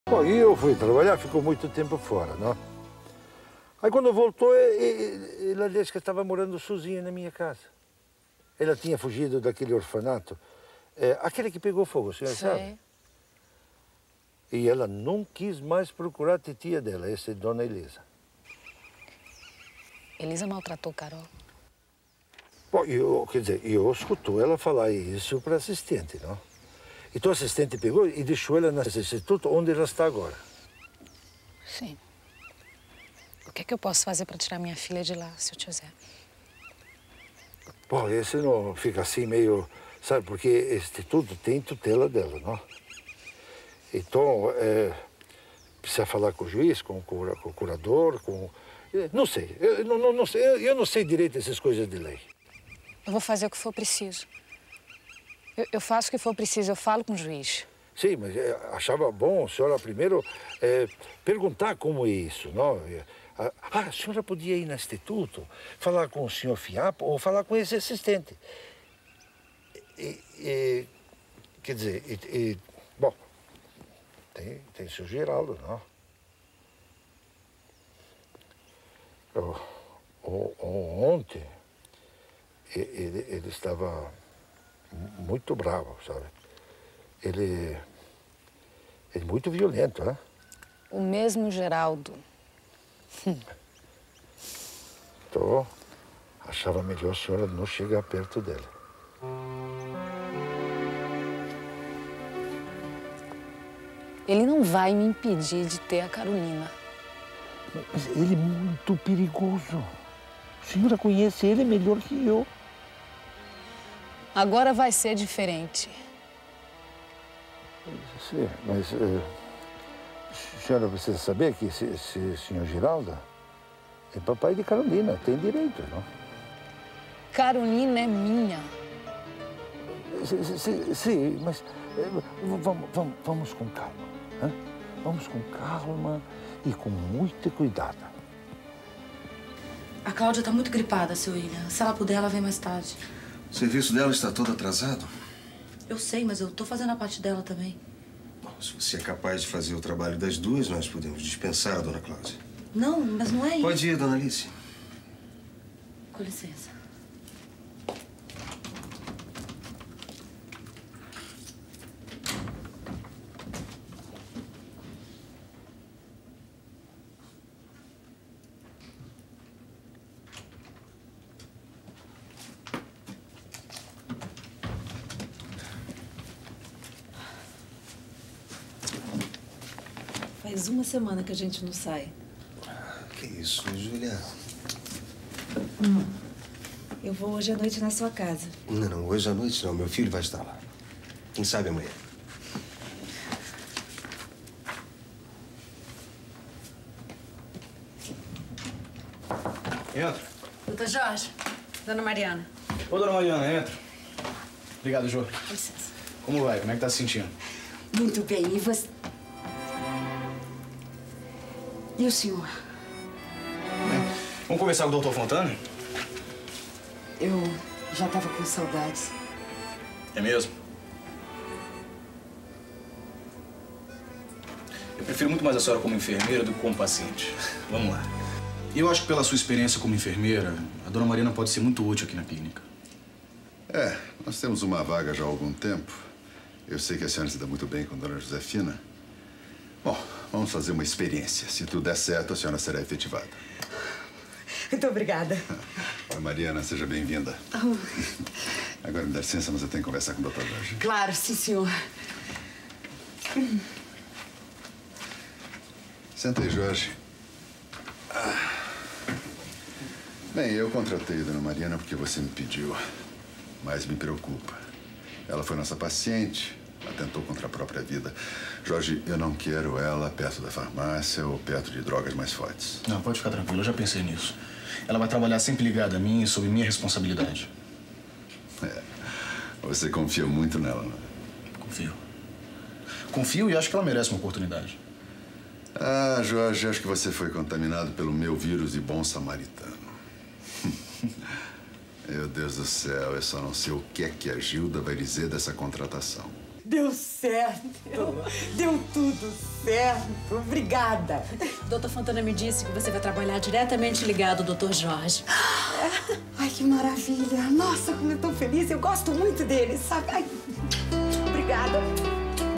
Bom, e eu fui trabalhar, ficou muito tempo fora, não? Aí quando voltou, ela disse que estava morando sozinha na minha casa. Ela tinha fugido daquele orfanato, aquele que pegou fogo, o senhor sabe? E ela não quis mais procurar a titia dela, essa dona Elisa. Elisa maltratou Carol? Bom, eu escutou ela falar isso para a assistente, não? Então a assistente pegou e deixou ela nesse instituto onde ela está agora. Sim. O que é que eu posso fazer para tirar minha filha de lá, se eu quiser? Bom, esse não fica assim meio... Sabe, porque esse instituto tem tutela dela, não? Então, precisa falar com o juiz, com o curador, com... Não sei, não sei, eu não sei direito essas coisas de lei. Eu vou fazer o que for preciso. Eu faço o que for preciso, eu falo com o juiz. Sim, mas achava bom a senhora primeiro perguntar como é isso, não? A senhora podia ir no instituto, falar com o senhor Fiapo ou falar com esse assistente. Quer dizer, bom, tem o seu Geraldo, não? Ontem, ele estava muito bravo, sabe? Ele é muito violento, né? O mesmo Geraldo. Então, achava melhor a senhora não chegar perto dele. Ele não vai me impedir de ter a Carolina. Mas ele é muito perigoso. A senhora conhece ele melhor que eu. Agora vai ser diferente. Sim, mas a senhora precisa saber que esse senhor Geraldo é papai de Carolina, tem direito, não? Carolina é minha. Sim, mas vamos com calma. Hein? Vamos com calma e com muito cuidado. A Cláudia está muito gripada, seu William. Se ela puder, ela vem mais tarde. O serviço dela está todo atrasado? Eu sei, mas eu tô fazendo a parte dela também. Bom, se você é capaz de fazer o trabalho das duas, nós podemos dispensar a dona Cláudia. Não, mas não é isso. Pode ir, dona Alice. Com licença. Faz uma semana que a gente não sai. Que isso, Júlia? Eu vou hoje à noite na sua casa. Não, hoje à noite não. Meu filho vai estar lá. Quem sabe amanhã. Entra. Doutor Jorge, dona Mariana. Ô, dona Mariana, entra. Obrigado, Jô. Com licença. Como vai? Como é que tá se sentindo? Muito bem. E você? E o senhor? Vamos conversar com o doutor Fontana? Eu já estava com saudades. É mesmo? Eu prefiro muito mais a senhora como enfermeira do que como paciente. Vamos lá. Eu acho que pela sua experiência como enfermeira, a dona Mariana pode ser muito útil aqui na clínica. Nós temos uma vaga já há algum tempo. Eu sei que a senhora se dá muito bem com a dona Josefina. Bom, vamos fazer uma experiência. Se tudo der certo, a senhora será efetivada. Muito obrigada. Mariana, seja bem-vinda. Agora me dá licença, mas eu tenho que conversar com o doutor Jorge. Claro, sim, senhor. Senta aí, Jorge. Bem, eu contratei a dona Mariana porque você me pediu. Mas me preocupa. Ela foi nossa paciente, atentou contra a própria vida. Jorge, eu não quero ela perto da farmácia ou perto de drogas mais fortes. Não, pode ficar tranquilo, eu já pensei nisso. Ela vai trabalhar sempre ligada a mim e sob minha responsabilidade. Você confia muito nela, não é? Confio. Confio e acho que ela merece uma oportunidade. Ah, Jorge, acho que você foi contaminado pelo meu vírus de bom samaritano. Meu Deus do céu, eu só não sei o que é que a Gilda vai dizer dessa contratação. Deu certo. Deu tudo certo. Obrigada. Doutor Fontana me disse que você vai trabalhar diretamente ligado ao Dr. Jorge. Ai, que maravilha. Nossa, como eu tô feliz. Eu gosto muito dele, sabe? Ai, obrigada.